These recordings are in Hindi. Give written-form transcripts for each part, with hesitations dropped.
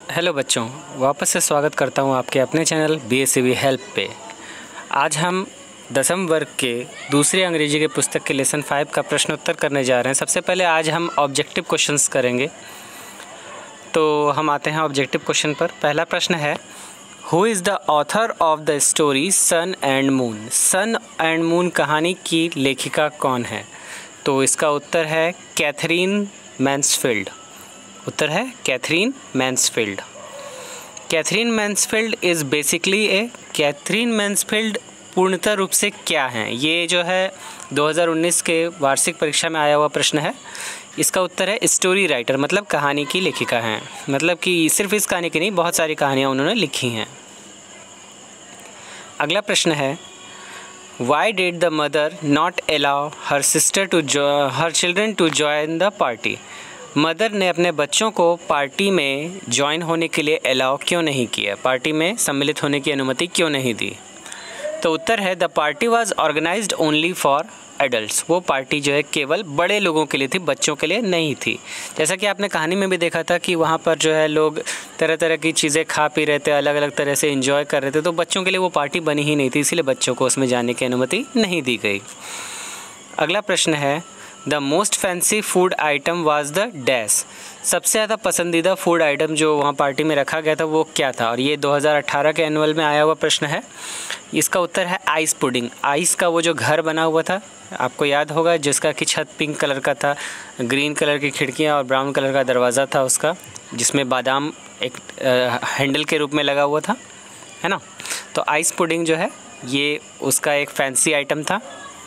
हेलो बच्चों, वापस से स्वागत करता हूं आपके अपने चैनल BSCB हेल्प पे। आज हम 10वीं वर्ग के दूसरी अंग्रेजी के पुस्तक के लेसन 5 का प्रश्नोत्तर करने जा रहे हैं। सबसे पहले आज हम ऑब्जेक्टिव क्वेश्चंस करेंगे। तो हम आते हैं ऑब्जेक्टिव क्वेश्चन पर। पहला प्रश्न है, who is the author of the story Sun and Moon? Sun and Moon कहानी की लेखिका कौन है? तो इसका उत्तर है कैथरीन मैन्सफील्ड। उत्तर है Katherine Mansfield. Katherine Mansfield is basically Katherine Mansfield पूर्णतः रूप से क्या हैं? ये जो है 2019 के वार्षिक परीक्षा में आया हुआ प्रश्न है। इसका उत्तर है स्टोरी राइटर, मतलब कहानी की लेखिका हैं। मतलब कि सिर्फ इस कहानी की नहीं, बहुत सारी कहानियाँ उन्होंने लिखी हैं। अगला प्रश्न है, why did the mother not allow her children to join the party? Mother ने अपने बच्चों को पार्टी में ज्वाइन होने के लिए अलाउ क्यों नहीं किया? पार्टी में सम्मिलित होने की अनुमति क्यों नहीं दी? तो उत्तर है the party was organised only for adults. वो पार्टी जो है केवल बड़े लोगों के लिए थी, बच्चों के लिए नहीं थी। जैसा कि आपने कहानी में भी देखा था कि वहाँ पर जो है लोग तरह तरह की चीज़ें खा पी रहे थे, अलग अलग तरह से एंजॉय कर रहे थे, तो बच्चों के लिए वो पार्टी बनी ही नहीं थी, इसीलिए बच्चों को उसमें जाने की अनुमति नहीं दी गई। अगला प्रश्न है, the most fancy food item was the dash. सबसे ज़्यादा पसंदीदा फूड आइटम जो वहाँ पार्टी में रखा गया था वो क्या था? और ये 2018 के एनुअल में आया हुआ प्रश्न है। इसका उत्तर है आइस पुडिंग। आइस का वो जो घर बना हुआ था, आपको याद होगा, जिसका कि छत पिंक कलर का था, ग्रीन कलर की खिड़कियाँ और ब्राउन कलर का दरवाज़ा था उसका, जिसमें बादाम एक हैंडल के रूप में लगा हुआ था, है ना। तो आइस पुडिंग जो है ये उसका एक फैंसी आइटम था।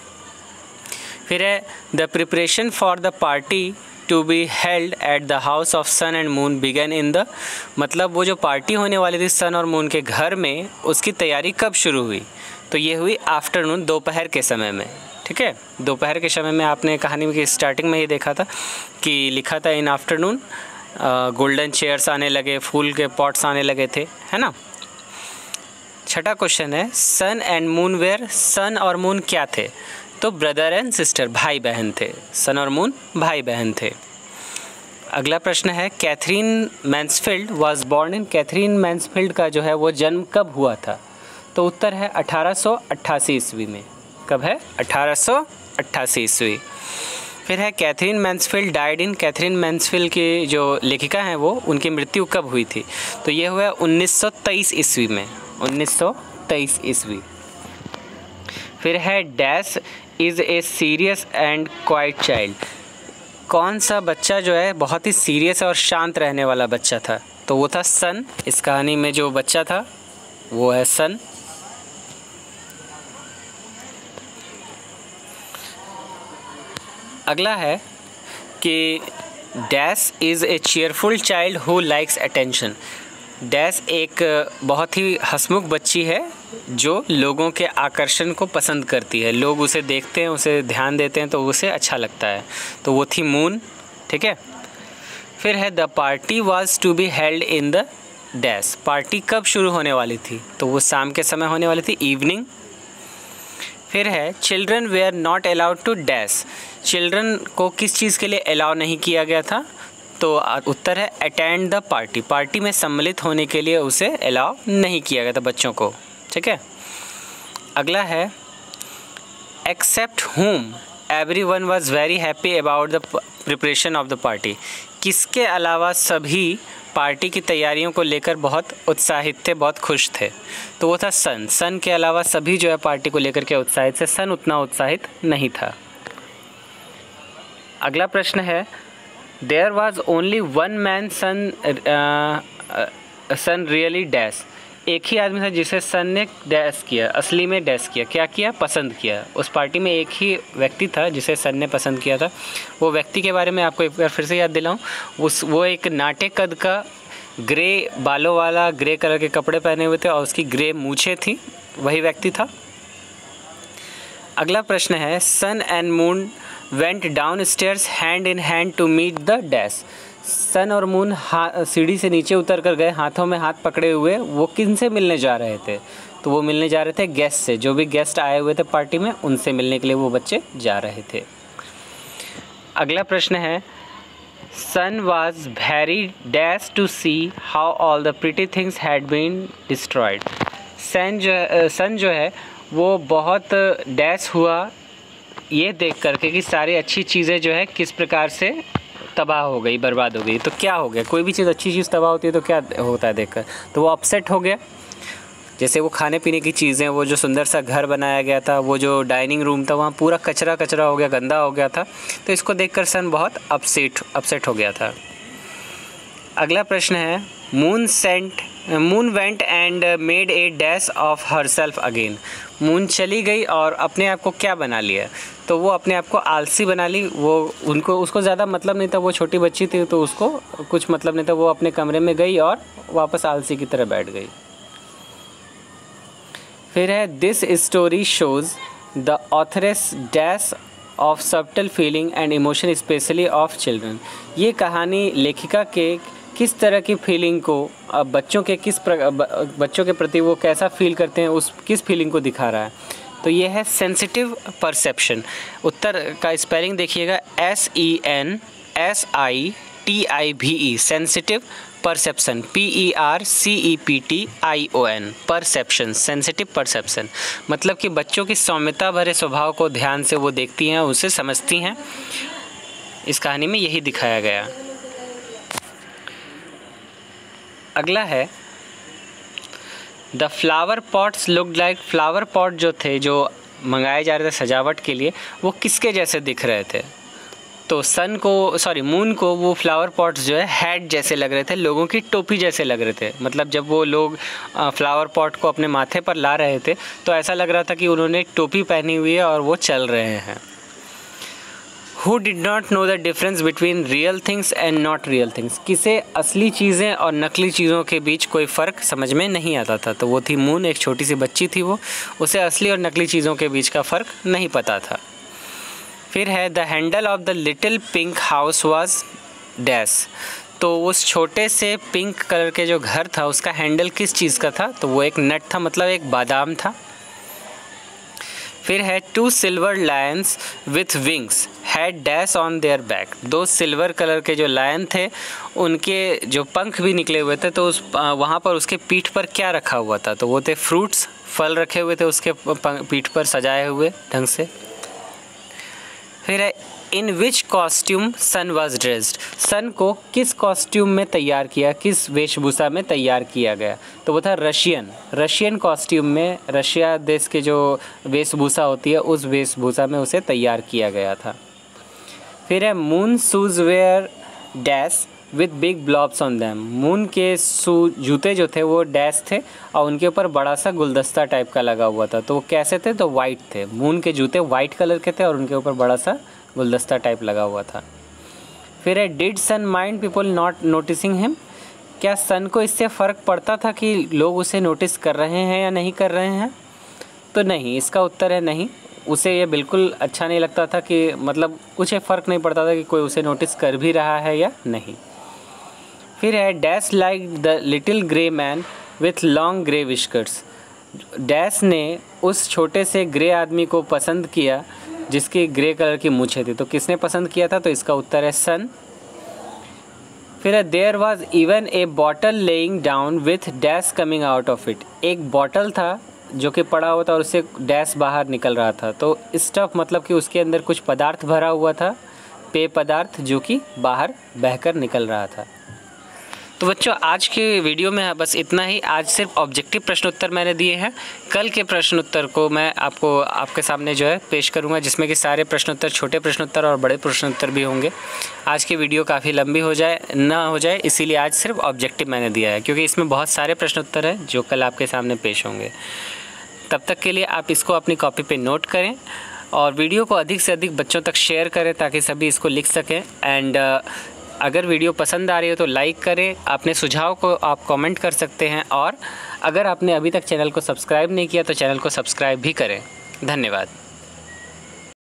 फिर है, the preparation for the party to be held at the house of Sun and Moon began in the, मतलब वो जो पार्टी होने वाली थी सन और मून के घर में, उसकी तैयारी कब शुरू हुई? तो ये हुई आफ्टरनून, दोपहर के समय में। ठीक है, दोपहर के समय में आपने कहानी की स्टार्टिंग में ये देखा था कि लिखा था इन आफ्टरनून गोल्डन चेयर्स आने लगे, फूल के पॉट्स आने लगे थे, है ना। छठा क्वेश्चन है, Sun and Moon were? Sun और मून क्या थे? तो ब्रदर एंड सिस्टर, भाई बहन थे। सन और मून भाई बहन थे। अगला प्रश्न है, Katherine Mansfield was born in? Katherine Mansfield का जो है वो जन्म कब हुआ था? तो उत्तर है 1888 ईस्वी में। कब है? 1888 ईस्वी। फिर है, Katherine Mansfield died in? Katherine Mansfield की जो लेखिका हैं वो, उनकी मृत्यु कब हुई थी? तो ये हुआ 1923 ईस्वी में। 1923 ईस्वी। फिर है, dash is a serious and quite child. कौन सा बच्चा जो है बहुत ही सीरियस और शांत रहने वाला बच्चा था? तो वो था सन। इस कहानी में जो बच्चा था वो है सन। अगला है कि dash is a cheerful child who likes attention. Dash एक बहुत ही हंसमुख बच्ची है जो लोगों के आकर्षण को पसंद करती है। लोग उसे देखते हैं, उसे ध्यान देते हैं तो उसे अच्छा लगता है। तो वो थी मून। ठीक है। फिर है, the party was to be held in the dash. Party कब शुरू होने वाली थी? तो वो शाम के समय होने वाली थी, इवनिंग। फिर है, children were not allowed to dash. Children को किस चीज़ के लिए अलाउ नहीं किया गया था? तो उत्तर है अटेंड द पार्टी। पार्टी में सम्मिलित होने के लिए उसे अलाउ नहीं किया गया था बच्चों को। ठीक है। अगला है, except whom everyone was very happy about the preparation of the party. किसके अलावा सभी पार्टी की तैयारियों को लेकर बहुत उत्साहित थे, बहुत खुश थे? तो वो था सन। सन के अलावा सभी जो है पार्टी को लेकर के उत्साहित थे, सन उतना उत्साहित नहीं था। अगला प्रश्न है, there was only one man Sun really dash. एक ही आदमी था जिसे सन ने डैश किया, असली में डैश किया। क्या किया? पसंद किया। उस पार्टी में एक ही व्यक्ति था जिसे सन ने पसंद किया था। वो व्यक्ति के बारे में आपको एक बार फिर से याद दिलाऊं, वो एक नाटे कद का, ग्रे बालों वाला, ग्रे कलर के कपड़े पहने हुए थे और उसकी ग्रे मूछें थी, वही व्यक्ति था। अगला प्रश्न है, Sun and Moon went downstairs hand in hand to meet the dash. Sun और मून सीढ़ी से नीचे उतर कर गए, हाथों में हाथ पकड़े हुए। वो किन से मिलने जा रहे थे? तो वो मिलने जा रहे थे गेस्ट से। जो भी गेस्ट आए हुए थे पार्टी में, उनसे मिलने के लिए वो बच्चे जा रहे थे। अगला प्रश्न है, Sun was very dash to see how all the pretty things had been destroyed. Sun जो है वो बहुत डैश हुआ ये देख करके कि सारी अच्छी चीज़ें जो है किस प्रकार से तबाह हो गई, बर्बाद हो गई। तो क्या हो गया, कोई भी चीज़ अच्छी चीज़ तबाह होती है तो क्या होता है देखकर, तो वो अपसेट हो गया। जैसे वो खाने पीने की चीज़ें, वो जो सुंदर सा घर बनाया गया था, वो जो डाइनिंग रूम था वहाँ पूरा कचरा कचरा हो गया, गंदा हो गया था। तो इसको देखकर सन बहुत अपसेट हो गया था। अगला प्रश्न है, Moon went and made a dash of herself again. Moon चली गई और अपने आप को क्या बना लिया, तो वो अपने आप को आलसी बना ली। उसको ज़्यादा मतलब नहीं था, वो छोटी बच्ची थी तो उसको कुछ मतलब नहीं था, वो अपने कमरे में गई और वापस आलसी की तरह बैठ गई। फिर है, this story shows the authoress dash of subtle feeling and emotion specially of children. ये कहानी लेखिका के किस तरह की फीलिंग को बच्चों के प्रति वो कैसा फील करते हैं, उस किस फीलिंग को दिखा रहा है। तो ये है सेंसिटिव परसेप्शन। उत्तर का स्पेलिंग देखिएगा, SENSITIVE, sensitive perception, PERCEPTION, perception, sensitive perception. मतलब कि बच्चों की सौम्यता भरे स्वभाव को ध्यान से वो देखती हैं, उसे समझती हैं। इस कहानी में यही दिखाया गया। अगला है, the flower pots looked like. Flower pot जो थे, जो मंगाए जा रहे थे सजावट के लिए, वो किसके जैसे दिख रहे थे। तो मून को वो फ्लावर पॉट्स जो है हेड जैसे लग रहे थे, लोगों की टोपी जैसे लग रहे थे। मतलब जब वो लोग फ्लावर पॉट को अपने माथे पर ला रहे थे तो ऐसा लग रहा था कि उन्होंने टोपी पहनी हुई है और वो चल रहे हैं। Who did not know the difference between real things and not real things? किसे असली चीज़ें और नकली चीज़ों के बीच कोई फ़र्क समझ में नहीं आता था। तो वो थी मून, एक छोटी सी बच्ची थी वो, उसे असली और नकली चीज़ों के बीच का फ़र्क नहीं पता था। फिर है, the handle of the little pink house was dash. तो उस छोटे से पिंक कलर के जो घर था उसका हैंडल किस चीज़ का था, तो वो एक नट था, मतलब एक बादाम था। फिर है, two silver lions with wings had dash on their back. दो सिल्वर कलर के जो लायन थे उनके जो पंख भी निकले हुए थे, तो वहाँ पर उसके पीठ पर क्या रखा हुआ था, तो वो थे फ्रूट्स, फल रखे हुए थे उसके पीठ पर सजाए हुए ढंग से। फिर है, in which costume Sun was dressed. Sun को किस कॉस्ट्यूम में तैयार किया, किस वेशभूषा में तैयार किया गया, तो वो था रशियन कॉस्ट्यूम में। रशिया देश के जो वेशभूषा होती है उस वेशभूषा में उसे तैयार किया गया था। फिर है, Moon shoes were dash with big blobs on them. Moon के जूते जो थे वो डैश थे और उनके ऊपर बड़ा सा गुलदस्ता टाइप का लगा हुआ था। तो वो कैसे थे, तो वाइट थे। मून के जूते वाइट कलर के थे और उनके ऊपर बड़ा सा गुलदस्ता टाइप लगा हुआ था। फिर है, did Sun mind people not noticing him. क्या सन को इससे फ़र्क पड़ता था कि लोग उसे नोटिस कर रहे हैं या नहीं कर रहे हैं, तो नहीं। इसका उत्तर है नहीं। उसे ये बिल्कुल अच्छा नहीं लगता था कि मतलब उसे फ़र्क नहीं पड़ता था कि कोई उसे नोटिस कर भी रहा है या नहीं। फिर है, dash like the little grey man with long grey whiskers. Dash ने उस छोटे से ग्रे आदमी को पसंद किया जिसकी ग्रे कलर की मूछें थी। तो किसने पसंद किया था, तो इसका उत्तर है सन। फिर है, there was even a bottle lying down with dash coming out of it. एक बॉटल था जो कि पड़ा हुआ था और उससे डैश बाहर निकल रहा था। तो स्टफ मतलब कि उसके अंदर कुछ पदार्थ भरा हुआ था, पेय पदार्थ, जो कि बाहर बहकर निकल रहा था। तो बच्चों, आज के वीडियो में बस इतना ही। आज सिर्फ ऑब्जेक्टिव प्रश्न उत्तर मैंने दिए हैं। कल के प्रश्न उत्तर को मैं आपके सामने जो है पेश करूंगा, जिसमें कि सारे प्रश्न उत्तर, छोटे प्रश्न उत्तर और बड़े प्रश्न उत्तर भी होंगे। आज की वीडियो काफ़ी लंबी हो जाए इसीलिए आज सिर्फ ऑब्जेक्टिव मैंने दिया है, क्योंकि इसमें बहुत सारे प्रश्न उत्तर हैं जो कल आपके सामने पेश होंगे। तब तक के लिए आप इसको अपनी कॉपी पर नोट करें और वीडियो को अधिक से अधिक बच्चों तक शेयर करें ताकि सभी इसको लिख सकें। एंड अगर वीडियो पसंद आ रही हो तो लाइक करें। अपने सुझाव को आप कमेंट कर सकते हैं और अगर आपने अभी तक चैनल को सब्सक्राइब नहीं किया तो चैनल को सब्सक्राइब भी करें। धन्यवाद।